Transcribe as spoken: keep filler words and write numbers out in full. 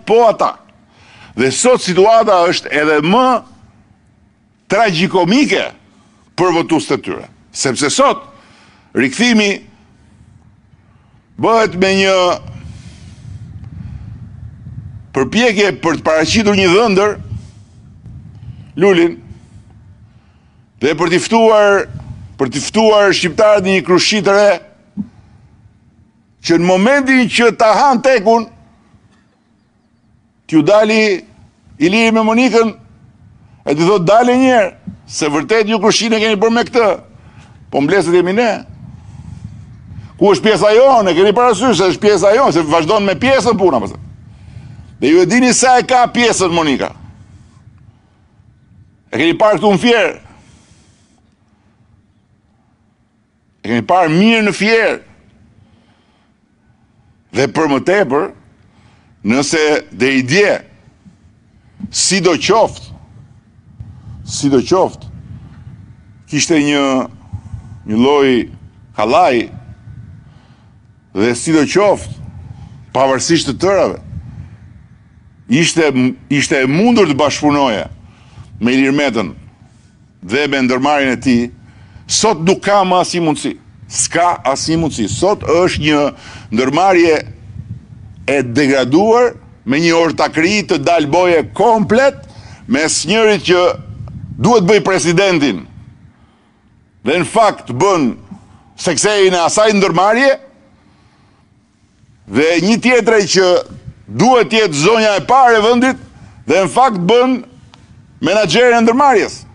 po ata. Dhe sot situata është edhe më tragjikomike për votuesit e tyre. Sepse sot rikthimi bëhet me një përpjekje për të paraqitur një dhëndër Lulin dhe për t'i ftuar për t'i ftuar shqiptarët në një krushit të re që në momentin që ta han tekun t'ju dali Iliri me Monikën e t'i thot dale njerë se vërtet ju krushin e keni bërë me këtë, po mbleset jemi ne. Ku është pjesa jonë, e keni parasysh se është pjesa jonë, se vazhdon me pjesën puna pëse. Dhe ju e dini sa e ka pjesën Monika. E keni parë këtu në Fierë. E keni parë mirë në Fierë. Dhe për më tepër, nëse dhe i dje, si do qoftë, si do qoftë, kishte një, një loj halaj, dhe si do qoftë, pavarësisht të tërave, ishte, ishte e mundur të bashkëpunoje me Ilir Metën dhe me ndërmarrjen e tij, sot nuk ka më asnjë mundësi. S'ka asnjë mundësi. Sot është një ndërmarrje e degraduar me një ortakri të dalë boje komplet mes njërit që duhet bëj presidentin dhe në fakt bën seksejin e asaj ndërmarrje dhe një tjetrej që duhet jetë zonja e parë e vendit dhe në fakt bën menaxherin e ndërmarrjes.